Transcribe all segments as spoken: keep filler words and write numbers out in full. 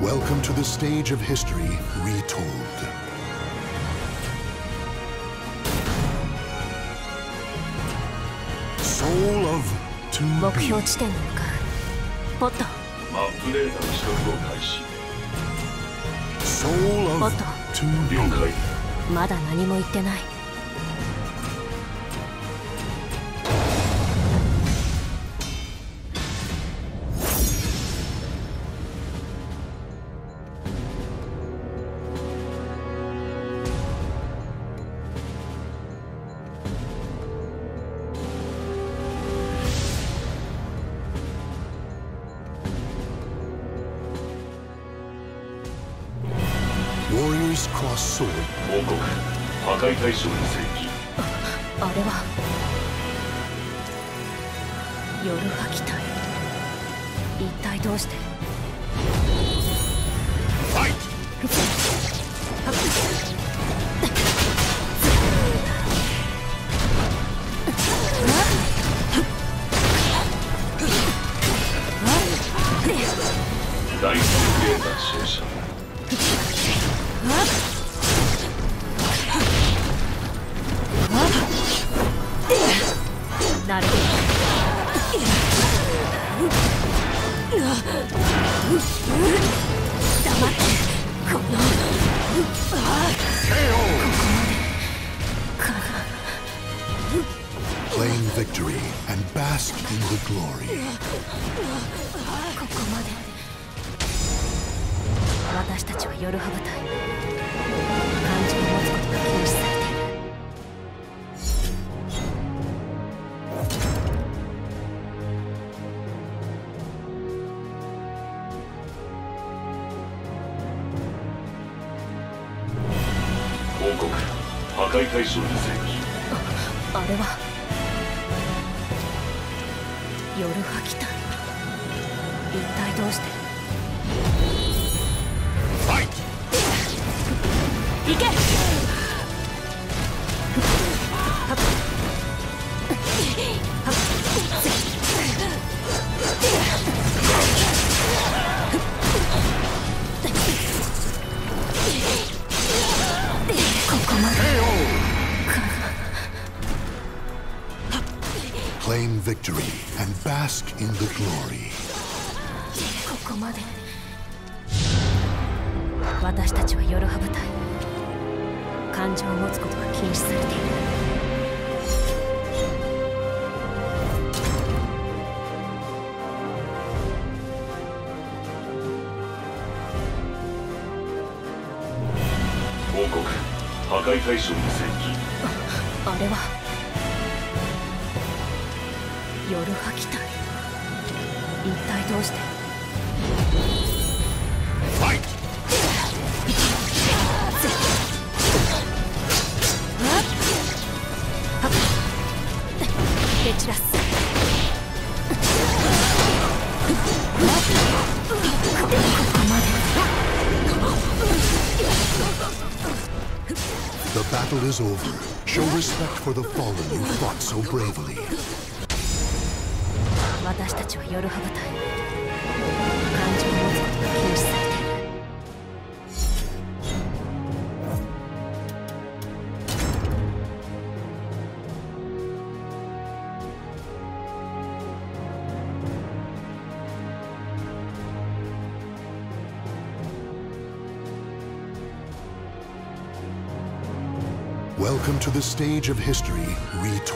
Welcome to the stage of history retold. Soul of to 目標 be. 地点に向かう。ポット、 アップデータの取得を開始。 Soul ポ of ット、 to be. 了解。 まだ何も言ってない。 Warriors cross sword. 報告。破壊対象に接近。 あれは夜は機体。一体どうして。 第一クリエイター勝者。 なるほど。黙ってこの Claim victory and bask in the glory. ここまで。私たちは夜羽部隊。漢字を持つことが禁止されている。 報告。破壊対象に接近。 あれは夜羽機体。一体どうして。行け。ここまで。 Claim victory and bask in the glory. ここまで。私たちは夜羽部隊。感情を持つことが禁止されている。 報告。破壊対象に接近。 あれは夜羽機体。一体どうして。 蹴散らす。ここまで。 The battle is over. Show respect for the fallen you fought so bravely. 私たちは夜羽部隊。感情を持つことが禁止されている。 Welcome to the stage of history retold.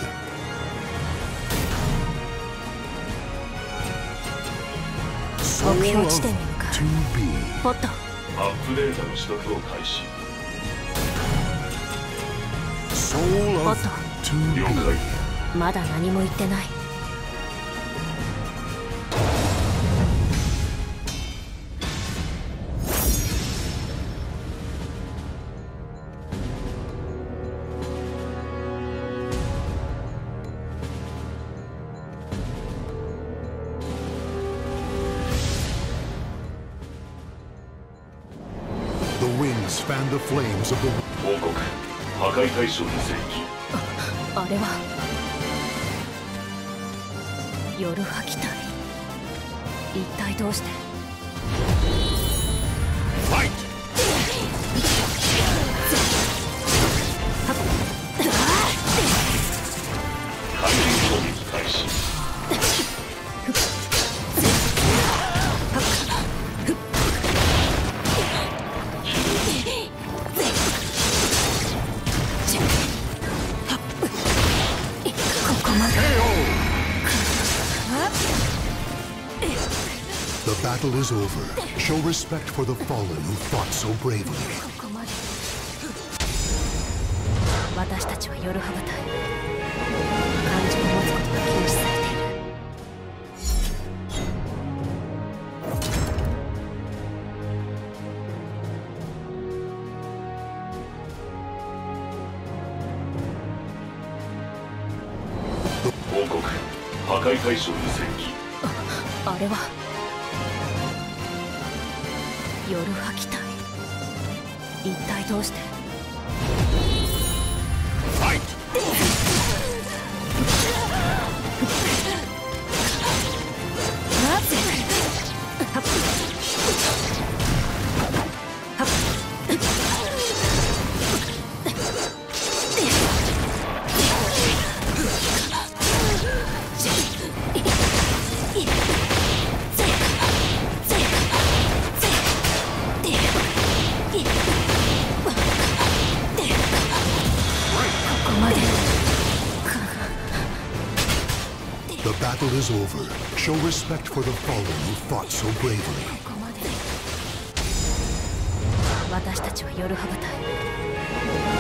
Soul 目標 of 地点に向か to う。 be. ポット、 アップデータの取得を開始。 Soul ポ of ット、 to 了 be. 解。 まだ何も言ってない。 The winds fan the flames of the 報告。破壊対象に接近。 あれは夜履きたい。一体どうして。 battle is over. Show respect for the fallen who fought so bravely. ここまで。私たちはヨルハ部隊。感情を持つことが禁止されている。 報告。破壊対象に接近。 あ、あれはヨルハ機体。一体どうして。 ファイト。 なぜ。はっはっ The battle is over. Show respect for the fallen who fought so bravely. ここまで。私たちはヨルハ部隊。